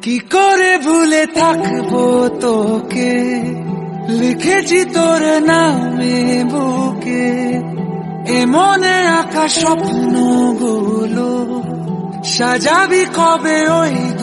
কি করে ভুলে থাকবো তোকে, লিখেছি তোর নামে বুকে, এ মনে আঁকা স্বপ্নগুলো সাজাবি কবে ওই